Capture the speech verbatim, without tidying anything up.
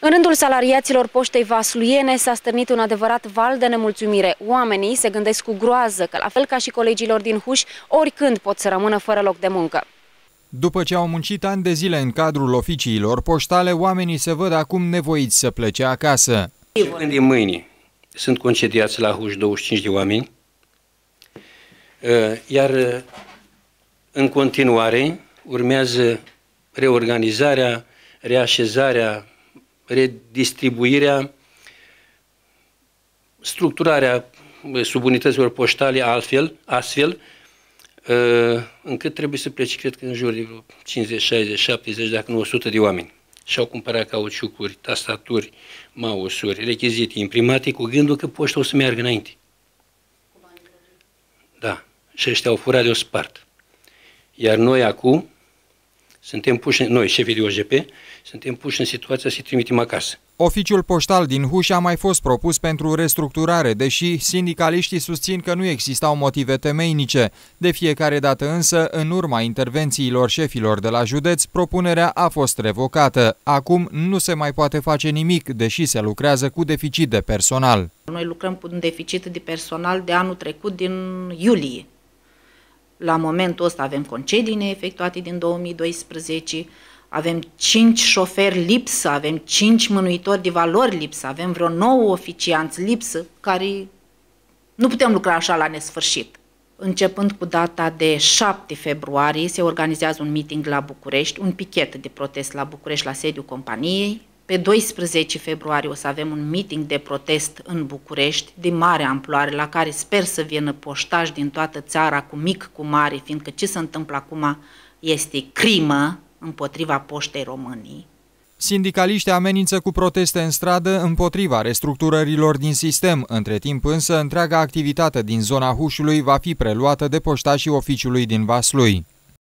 În rândul salariaților poștei vasluiene s-a stârnit un adevărat val de nemulțumire. Oamenii se gândesc cu groază că, la fel ca și colegilor din Huș, oricând pot să rămână fără loc de muncă. După ce au muncit ani de zile în cadrul oficiilor poștale, oamenii se văd acum nevoiți să plece acasă. Când din mâine sunt concediați la Huș douăzeci și cinci de oameni, iar în continuare urmează reorganizarea, reașezarea, redistribuirea, structurarea subunităților poștale altfel, astfel, încât trebuie să plece, cred că în jur de cincizeci, șaizeci, șaptezeci, dacă nu o sută de oameni. Și-au cumpărat cauciucuri, tastaturi, mouse-uri, rechizite, imprimate, cu gândul că poșta o să meargă înainte. Da. Și ăștia au furat de o spart. Iar noi acum suntem puși, noi, șefii de O J P, suntem puși în situația să-i trimitem acasă. Oficiul poștal din Huș a mai fost propus pentru restructurare, deși sindicaliștii susțin că nu existau motive temeinice. De fiecare dată însă, în urma intervențiilor șefilor de la județ, propunerea a fost revocată. Acum nu se mai poate face nimic, deși se lucrează cu deficit de personal. Noi lucrăm cu un deficit de personal de anul trecut, din iulie. La momentul ăsta avem concedii neefectuate din două mii doisprezece, avem cinci șoferi lipsă, avem cinci mânuitori de valori lipsă, avem vreo nouă oficianți lipsă, care nu putem lucra așa la nesfârșit. Începând cu data de șapte februarie se organizează un meeting la București, un pichet de protest la București la sediul companiei. Pe doisprezece februarie o să avem un meeting de protest în București de mare amploare, la care sper să vină poștași din toată țara, cu mic, cu mare, fiindcă ce se întâmplă acum este crimă împotriva Poștei României. Sindicaliștii amenință cu proteste în stradă împotriva restructurărilor din sistem. Între timp însă, întreaga activitate din zona Hușului va fi preluată de poștașii oficiului din Vaslui.